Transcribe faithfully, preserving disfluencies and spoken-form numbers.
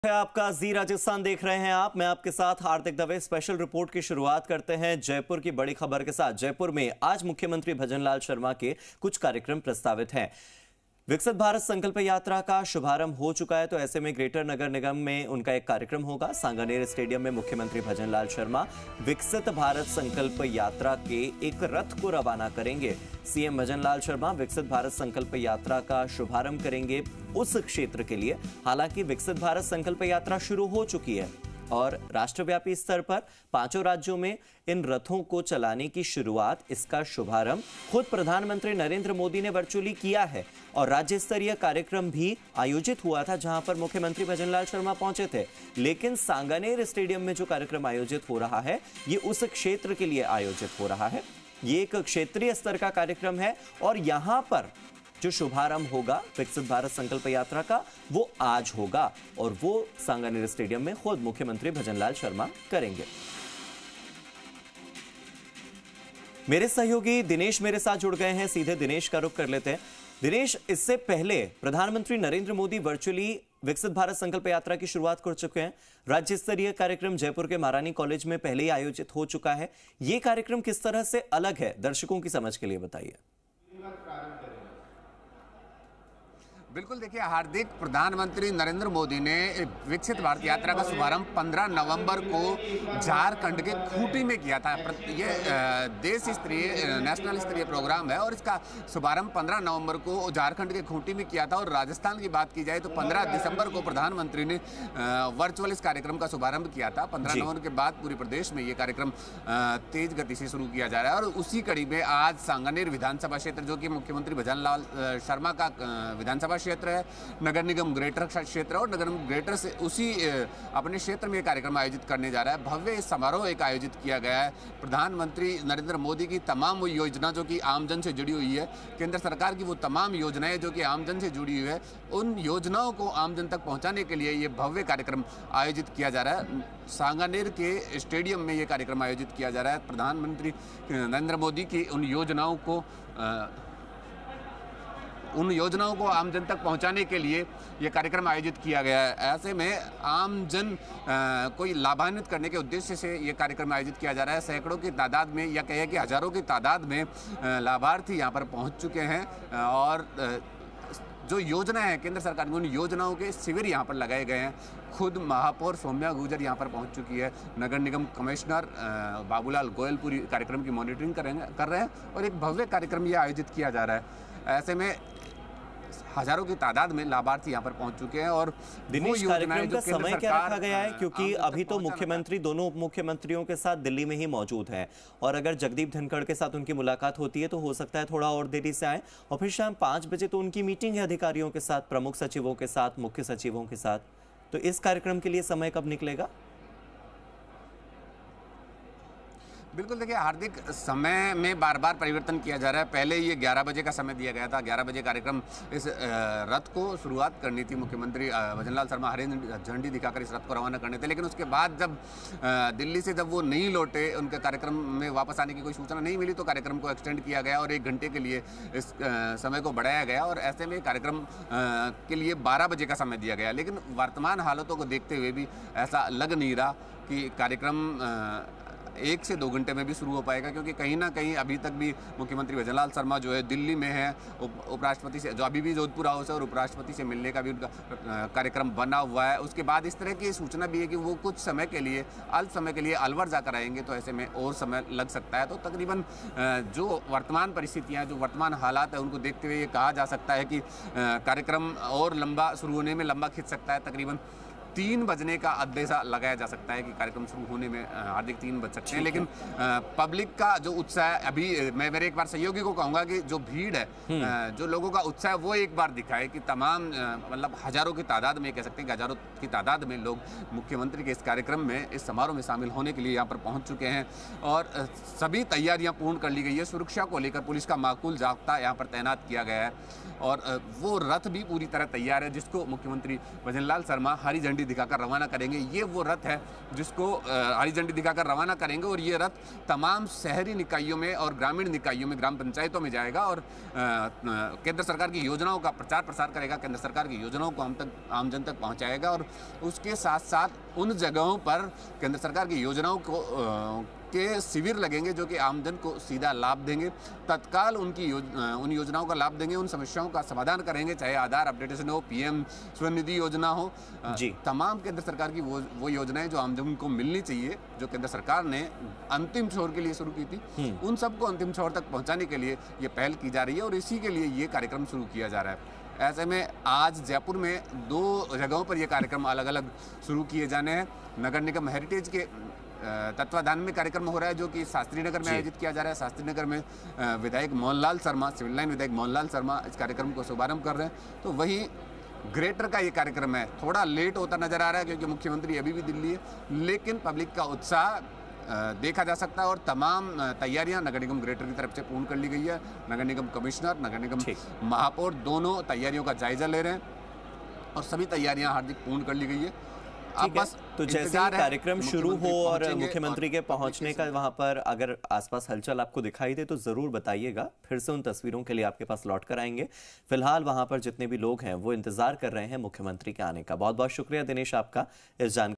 है आपका जी राजस्थान देख रहे हैं आप। मैं आपके साथ हार्दिक दवे। स्पेशल रिपोर्ट की शुरुआत करते हैं जयपुर की बड़ी खबर के साथ। जयपुर में आज मुख्यमंत्री भजनलाल शर्मा के कुछ कार्यक्रम प्रस्तावित हैं। विकसित भारत संकल्प यात्रा का शुभारंभ हो चुका है, तो ऐसे में ग्रेटर नगर निगम में उनका एक कार्यक्रम होगा। सांगानेर स्टेडियम में मुख्यमंत्री भजनलाल शर्मा विकसित भारत संकल्प यात्रा के एक रथ को रवाना करेंगे। सीएम भजनलाल शर्मा विकसित भारत संकल्प यात्रा का शुभारंभ करेंगे उस क्षेत्र के लिए। हालांकि विकसित भारत संकल्प यात्रा शुरू हो चुकी है और राष्ट्रव्यापी स्तर पर पांचों राज्यों में इन रथों को चलाने की शुरुआत, इसका शुभारंभ खुद प्रधानमंत्री नरेंद्र मोदी ने वर्चुअली किया है और राज्य स्तरीय कार्यक्रम भी आयोजित हुआ था, जहां पर मुख्यमंत्री भजनलाल शर्मा पहुंचे थे। लेकिन सांगानेर स्टेडियम में जो कार्यक्रम आयोजित हो रहा है, ये उस क्षेत्र के लिए आयोजित हो रहा है। ये एक क्षेत्रीय स्तर का कार्यक्रम है और यहां पर जो शुभारंभ होगा विकसित भारत संकल्प यात्रा का, वो आज होगा और वो सांगानेर स्टेडियम में खुद मुख्यमंत्री भजनलाल शर्मा करेंगे। मेरे सहयोगी दिनेश मेरे साथ जुड़ गए हैं, सीधे दिनेश का रुख कर लेते हैं। दिनेश, इससे पहले प्रधानमंत्री नरेंद्र मोदी वर्चुअली विकसित भारत संकल्प यात्रा की शुरुआत कर चुके हैं। राज्य स्तरीय कार्यक्रम जयपुर के महारानी कॉलेज में पहले ही आयोजित हो चुका है। यह कार्यक्रम किस तरह से अलग है, दर्शकों की समझ के लिए बताइए। बिल्कुल, देखिए हार्दिक, प्रधानमंत्री नरेंद्र मोदी ने विकसित भारत यात्रा का शुभारंभ पंद्रह नवंबर को झारखंड के खूंटी में किया था। ये देश स्तरीय नेशनल स्तरीय प्रोग्राम है और इसका शुभारंभ पंद्रह नवंबर को झारखंड के खूंटी में किया था। और राजस्थान की बात की जाए तो पंद्रह दिसंबर को प्रधानमंत्री ने वर्चुअल इस कार्यक्रम का शुभारंभ किया था। पंद्रह नवंबर के बाद पूरे प्रदेश में ये कार्यक्रम तेज गति से शुरू किया जा रहा है और उसी कड़ी में आज सांगानेर विधानसभा क्षेत्र, जो कि मुख्यमंत्री भजनलाल शर्मा का विधानसभा क्षेत्र है, नगर निगम ग्रेटर क्षेत्र और नगर निगम ग्रेटर से उसी अपने क्षेत्र में कार्यक्रम आयोजित करने जा रहा है। भव्य समारोह एक आयोजित किया गया है। प्रधानमंत्री नरेंद्र मोदी की तमाम वो योजना जो कि आमजन से जुड़ी हुई है, केंद्र सरकार की वो तमाम योजनाएं जो कि आमजन से जुड़ी हुई है, उन योजनाओं को आमजन तक पहुंचाने के लिए ये भव्य कार्यक्रम आयोजित किया जा रहा है। सांगानेर के स्टेडियम में ये कार्यक्रम आयोजित किया जा रहा है। प्रधानमंत्री नरेंद्र मोदी की उन योजनाओं को आ, उन योजनाओं को आमजन तक पहुंचाने के लिए ये कार्यक्रम आयोजित किया गया है। ऐसे में आमजन कोई लाभान्वित करने के उद्देश्य से ये कार्यक्रम आयोजित किया जा रहा है। सैकड़ों की तादाद में या कहे कि हजारों की तादाद में लाभार्थी यहाँ पर पहुंच चुके हैं और जो योजना है केंद्र सरकार की, उन योजनाओं के शिविर यहाँ पर लगाए गए हैं। खुद महापौर सौम्या गुर्जर यहाँ पर पहुँच चुकी है। नगर निगम कमिश्नर बाबूलाल गोयल पूरी कार्यक्रम की मॉनिटरिंग करेंगे कर रहे हैं और एक भव्य कार्यक्रम ये आयोजित किया जा रहा है। ऐसे में हजारों की तादाद में लाभार्थी यहाँ पर पहुंच चुके हैं। और दिनेश, कार्यक्रम का समय क्या रखा गया है? क्योंकि अभी तो मुख्यमंत्री दोनों उप मुख्यमंत्रियों के साथ दिल्ली में ही मौजूद हैं और अगर जगदीप धनखड़ के साथ उनकी मुलाकात होती है तो हो सकता है थोड़ा और देरी से आए और फिर शाम पांच बजे तो उनकी मीटिंग है अधिकारियों के साथ, प्रमुख सचिवों के साथ, मुख्य सचिवों के साथ। तो इस कार्यक्रम के लिए समय कब निकलेगा? बिल्कुल, देखिए हार्दिक, समय में बार बार परिवर्तन किया जा रहा है। पहले ये ग्यारह बजे का समय दिया गया था। ग्यारह बजे कार्यक्रम इस रथ को शुरुआत करनी थी। मुख्यमंत्री भजनलाल शर्मा हरी झंडी दिखाकर इस रथ को रवाना करने थे, लेकिन उसके बाद जब दिल्ली से जब वो नहीं लौटे, उनके कार्यक्रम में वापस आने की कोई सूचना नहीं मिली, तो कार्यक्रम को एक्सटेंड किया गया और एक घंटे के लिए इस समय को बढ़ाया गया और ऐसे में कार्यक्रम के लिए बारह बजे का समय दिया गया। लेकिन वर्तमान हालातों को देखते हुए भी ऐसा लग नहीं रहा कि कार्यक्रम एक से दो घंटे में भी शुरू हो पाएगा, क्योंकि कहीं ना कहीं अभी तक भी मुख्यमंत्री भजनलाल शर्मा जो है दिल्ली में है। उपराष्ट्रपति से, जो अभी भी जोधपुर हाउस है, और उपराष्ट्रपति से मिलने का भी उनका कार्यक्रम बना हुआ है। उसके बाद इस तरह की सूचना भी है कि वो कुछ समय के लिए, अल्प समय के लिए अलवर जाकर आएंगे, तो ऐसे में और समय लग सकता है। तो तकरीबन जो वर्तमान परिस्थितियाँ, जो वर्तमान हालात है, उनको देखते हुए ये कहा जा सकता है कि कार्यक्रम और लंबा शुरू होने में लंबा खिंच सकता है। तकरीबन तीन बजने का अंदेशा लगाया जा सकता है कि कार्यक्रम शुरू होने में हार्दिक तीन बज सकते हैं। लेकिन पब्लिक का जो उत्साह, अभी मैं मेरे एक बार सहयोगी को कहूँगा कि जो भीड़ है, जो लोगों का उत्साह, वो एक बार दिखाए कि तमाम, मतलब हजारों की तादाद में, कह सकते हैं कि हजारों की तादाद में लोग मुख्यमंत्री के इस कार्यक्रम में, इस समारोह में शामिल होने के लिए यहाँ पर पहुँच चुके हैं और सभी तैयारियाँ पूर्ण कर ली गई है। सुरक्षा को लेकर पुलिस का माकूल जाब्ता यहाँ पर तैनात किया गया है और वो रथ भी पूरी तरह तैयार है, जिसको मुख्यमंत्री भजनलाल शर्मा हरी झंडी झंडी दिखाकर रवाना करेंगे। ये वो रथ है जिसको हरी झंडी दिखाकर रवाना करेंगे और ये रथ तमाम शहरी निकायों में और ग्रामीण निकायों में, ग्राम पंचायतों में जाएगा और केंद्र सरकार की योजनाओं का प्रचार प्रसार करेगा, केंद्र सरकार की योजनाओं को आम तक आम जन तक पहुंचाएगा और उसके साथ साथ उन जगहों पर केंद्र सरकार की योजनाओं को के शिविर लगेंगे जो कि आमजन को सीधा लाभ देंगे, तत्काल उनकी योज, उन योजनाओं का लाभ देंगे, उन समस्याओं का समाधान करेंगे, चाहे आधार अपडेटेशन हो, पीएम स्वनिधि योजना हो, जी तमाम केंद्र सरकार की वो वो योजनाएं जो आमजन को मिलनी चाहिए, जो केंद्र सरकार ने अंतिम छोर के लिए शुरू की थी, उन सबको अंतिम छोर तक पहुंचाने के लिए ये पहल की जा रही है और इसी के लिए ये कार्यक्रम शुरू किया जा रहा है। ऐसे में आज जयपुर में दो जगहों पर ये कार्यक्रम अलग अलग शुरू किए जाने हैं। नगर निगम हेरिटेज के तत्वाधान में कार्यक्रम हो रहा है जो कि शास्त्री नगर में आयोजित किया जा रहा है। शास्त्री नगर में विधायक मोहनलाल शर्मा, सिविल लाइन विधायक मोहनलाल शर्मा इस कार्यक्रम को शुभारंभ कर रहे हैं। तो वही ग्रेटर का ये कार्यक्रम है, थोड़ा लेट होता नजर आ रहा है क्योंकि मुख्यमंत्री अभी भी दिल्ली है, लेकिन पब्लिक का उत्साह देखा जा सकता है और तमाम तैयारियां नगर निगम ग्रेटर की तरफ से पूर्ण कर ली गई है। नगर निगम कमिश्नर, नगर निगम महापौर दोनों तैयारियों का जायजा ले रहे हैं और सभी तैयारियां हार्दिक पूर्ण कर ली गई है। ठीक है, तो जैसे ही कार्यक्रम शुरू हो और मुख्यमंत्री के पहुंचने का वहां पर अगर आसपास हलचल आपको दिखाई दे तो जरूर बताइएगा, फिर से उन तस्वीरों के लिए आपके पास लौट कर आएंगे। फिलहाल वहां पर जितने भी लोग हैं वो इंतजार कर रहे हैं मुख्यमंत्री के आने का। बहुत बहुत शुक्रिया दिनेश आपका इस जानकारी